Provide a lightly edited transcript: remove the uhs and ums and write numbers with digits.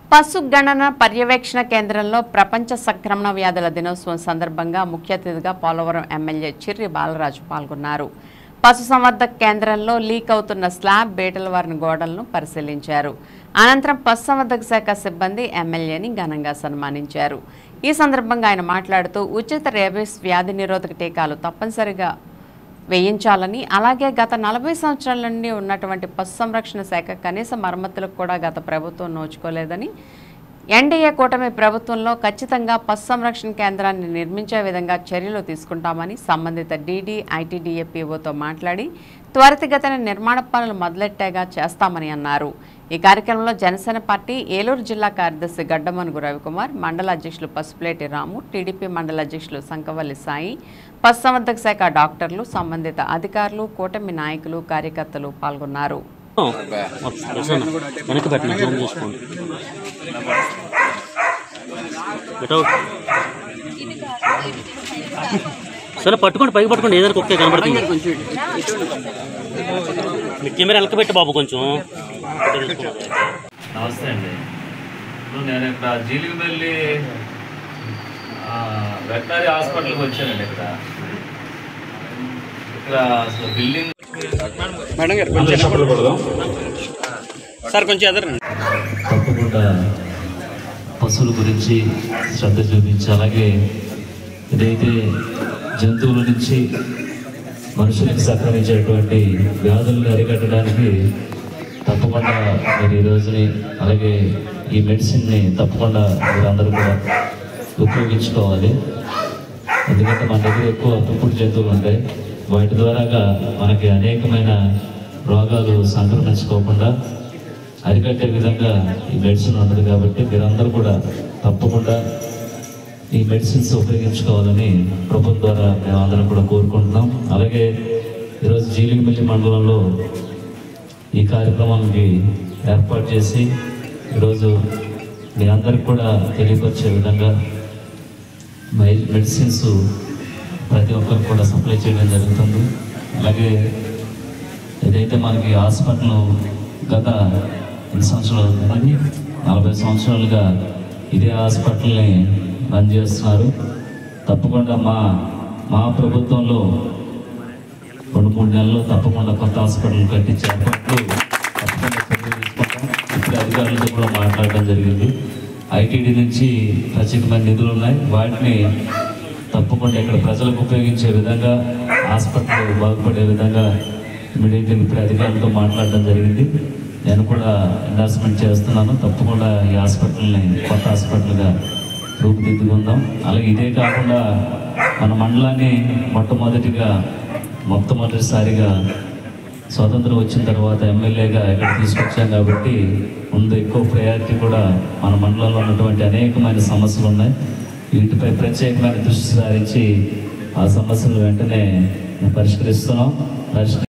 పశు గణన పర్యవేక్షణ కేంద్రంలో ప్రపంచ సంక్రమణ వ్యాధుల దినోత్సవం సందర్భంగా ముఖ్య అతిథిగా పోలవరం ఎమ్మెల్యే చిర్రి బాలరాజు పాల్గొన్నారు. పశుసంవర్ధక కేంద్రంలో లీక్ అవుతున్న స్లాబ్ బేటలవారిన గోడలను పరిశీలించారు. అనంతరం పశుసంవర్ధక శాఖ సిబ్బంది ఎమ్మెల్యేని ఘనంగా సన్మానించారు. ఈ సందర్భంగా ఆయన మాట్లాడుతూ ఉచిత రేబీస్ వ్యాధి నిరోధక టీకాలు తప్పనిసరిగా వేయించాలని, అలాగే గత 40 సంవత్సరాల నుండి ఉన్నటువంటి పశు సంరక్షణ శాఖ కనీస మరమ్మతులకు కూడా గత ప్రభుత్వం నోచుకోలేదని, ఎన్డీఏ కూటమి ప్రభుత్వంలో ఖచ్చితంగా పశు సంరక్షణ కేంద్రాన్ని నిర్మించే విధంగా చర్యలు తీసుకుంటామని సంబంధిత డీడీ ఐటీడీఏ పీఓతో మాట్లాడి త్వరితగతిన నిర్మాణ పనులు మొదలెట్టేగా చేస్తామని అన్నారు. ఈ కార్యక్రమంలో జనసేన పార్టీ ఏలూరు జిల్లా కార్యదర్శి గడ్డమనుగు రవికుమార్, మండల అధ్యక్షులు పసుపులేటి రాము, టీడీపీ మండల అధ్యక్షులు సంకవల్లి సాయి, పశుసంవర్ధక శాఖ డాక్టర్లు, సంబంధిత అధికారులు, కూటమి నాయకులు, కార్యకర్తలు పాల్గొన్నారు. సరే పట్టుకోండి, పైకి పట్టుకోండి, ఏదైనా కుక్కే కనబడుతుంది. కెమెరా వెనకబెట్టి బాబు కొంచెం. నమస్తే అండి. ఇప్పుడు నేను ఇక్కడ జీలిగిబెల్లి వెటనరీ హాస్పిటల్కి వచ్చానండి. ఇక్కడ అసలు బిల్డింగ్ సార్ కొంచెం ఎదరండి. తప్పకుండా పశువుల గురించి శ్రద్ధ చూపించి, అలాగే ఏదైతే జంతువుల నుంచి మనుషులకు సంక్రమించేటువంటి వ్యాధులను అరికట్టడానికి తప్పకుండా మీరు ఈ రోజుని, అలాగే ఈ మెడిసిన్ని తప్పకుండా మీరందరూ కూడా ఉపయోగించుకోవాలి. ఎందుకంటే మన దగ్గర ఎక్కువ పెంపుడు జంతువులు ఉంటాయి. వాటి ద్వారాగా మనకి అనేకమైన రోగాలు సంక్రమించుకోకుండా అరికట్టే విధంగా ఈ మెడిసిన్ ఉంటుంది. కాబట్టి మీరందరూ కూడా తప్పకుండా ఈ మెడిసిన్స్ ఉపయోగించుకోవాలని ప్రభుత్వం ద్వారా మేమందరం కూడా కోరుకుంటున్నాం. అలాగే ఈరోజు జీలిగిబెల్లి మండలంలో ఈ కార్యక్రమానికి ఏర్పాటు చేసి ఈరోజు మీ అందరికి కూడా తెలియపరిచే విధంగా మెడిసిన్స్ ప్రతి ఒక్కరికి కూడా సప్లై చేయడం జరుగుతుంది. అలాగే ఏదైతే మనకి హాస్పిటల్ గత 8 సంవత్సరాలు అవుతుందని 40 సంవత్సరాలుగా ఇదే హాస్పిటల్ని రన్ చేస్తున్నారు. తప్పకుండా మా ప్రభుత్వంలో 2-3 నెలల్లో తప్పకుండా కొత్త హాస్పిటల్ కట్టించే ఏర్పాట్లు తప్పకుండా చర్యలు తీసుకుంటాం. ఇప్పుడు అధికారులతో కూడా మాట్లాడడం జరిగింది. ఐటీడీ నుంచి ప్రత్యేకమైన నిధులు ఉన్నాయి. వాటిని తప్పకుండా ఇక్కడ ప్రజలకు ఉపయోగించే విధంగా, హాస్పిటల్ బాగుపడే విధంగా ఇమీడియట్గా ఇప్పుడు అధికారులతో మాట్లాడడం జరిగింది. నేను కూడా ఎండార్స్మెంట్ చేస్తున్నాను. తప్పకుండా ఈ హాస్పిటల్ని కొత్త హాస్పిటల్గా రూపుదిద్దుకుందాం. అలాగే ఇదే కాకుండా మన మండలాన్ని మొట్టమొదటిసారిగా స్వాతంత్రం వచ్చిన తర్వాత ఎమ్మెల్యేగా ఇక్కడ తీసుకొచ్చాం. కాబట్టి ముందు ఎక్కువ ప్రయారిటీ కూడా మన మండలంలో ఉన్నటువంటి అనేకమైన సమస్యలు ఉన్నాయి. వీటిపై ప్రత్యేకమైన దృష్టి సారించి ఆ సమస్యలు వెంటనే పరిష్కరిస్తున్నాం.